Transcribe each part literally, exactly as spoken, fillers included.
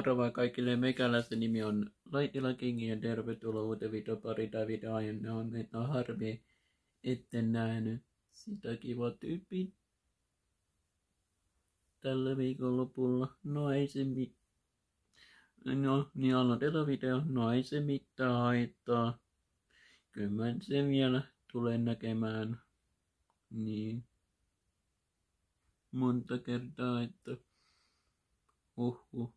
Moro vaan kaikille, meikäläisen nimi on Laitila Kingi ja tervetuloa uuteen videopari tai videoon. Ne on, ne on harmi, etten nähnyt sitä kiva tyyppi tällä viikonlopulla. No ei se mit... No niin aloitetaan video. No ei se mitään haittaa. Kyllä mä sen vielä tulen näkemään niin monta kertaa, että uhuh.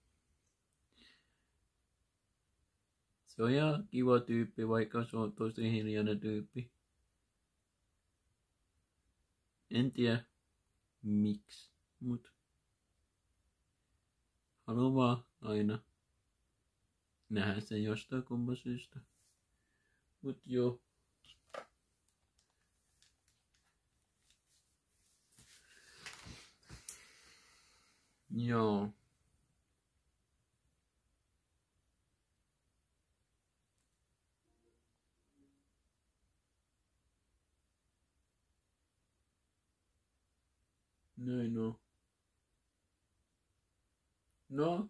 Se on ihan kiva tyyppi, vaikka se on tosi hiljainen tyyppi. En tiedä miksi, mut haluan vaan aina nähdä sen jostain kumman syystä. Mut joo. Joo. Näin on. No.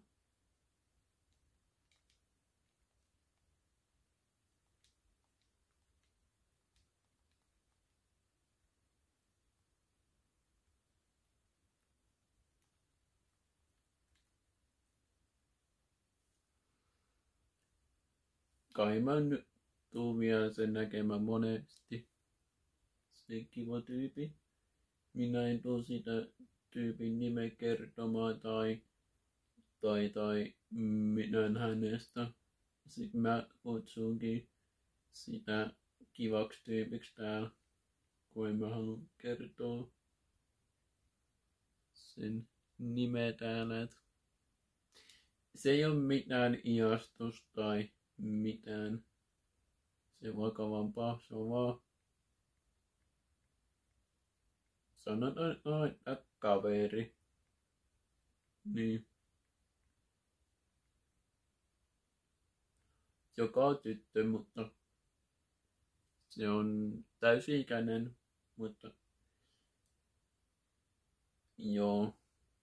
Kai mä nyt tuun vielä sen näkemään monesti. Se kiva tyypi. Minä en tuu sitä tyypin nimeä kertomaan tai, tai, tai mitään hänestä. Sitten mä kutsunkin sitä kivaksi tyypiksi täällä, kun en mä halua kertoa sen nimeä täällä. Et se ei ole mitään ihastus tai mitään se vakavampaa, se on vaan sanotaan, että kaveri. Niin. Joka on tyttö, mutta se on täysi-ikäinen, mutta joo.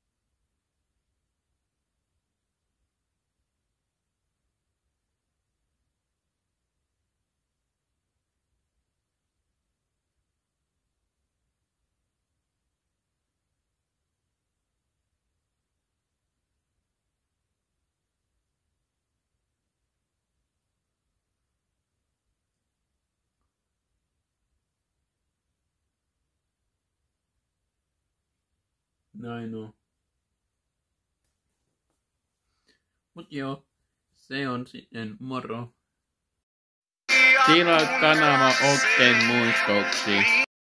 Näin on. Mut joo, se on sitten moro. Tilaa kanava Okteen muistoksi.